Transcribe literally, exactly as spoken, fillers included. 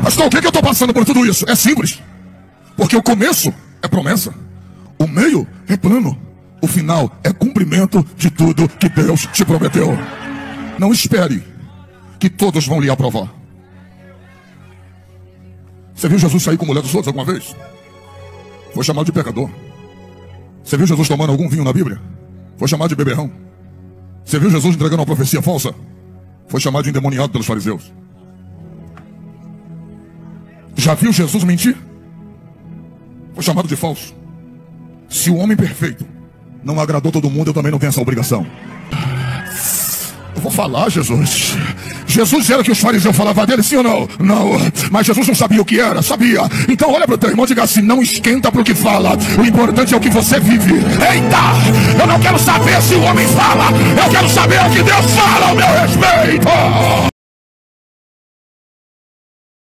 Pastor, o que, é que eu estou passando por tudo isso? É simples. Porque o começo é promessa, o meio é plano, o final é cumprimento de tudo que Deus te prometeu. Não espere que todos vão lhe aprovar. Você viu Jesus sair com a mulher dos outros alguma vez? Foi chamado de pecador. Você viu Jesus tomando algum vinho na Bíblia? Foi chamado de beberrão. Você viu Jesus entregando uma profecia falsa? Foi chamado de endemoniado pelos fariseus. Já viu Jesus mentir? Foi chamado de falso. Se o homem perfeito não agradou todo mundo, eu também não tenho essa obrigação. Eu vou falar, Jesus. Jesus era o que os fariseus falavam dele, sim ou não? Não, mas Jesus não sabia o que era, sabia. Então olha para o teu irmão e diga assim: não esquenta para o que fala, o importante é o que você vive. Eita, eu não quero saber se o homem fala, eu quero saber o que Deus fala ao meu respeito.